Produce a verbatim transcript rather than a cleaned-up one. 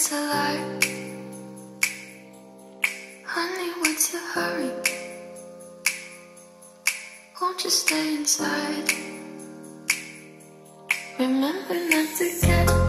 it's a lie. Honey, what's your hurry? Won't you stay inside? Remember not to get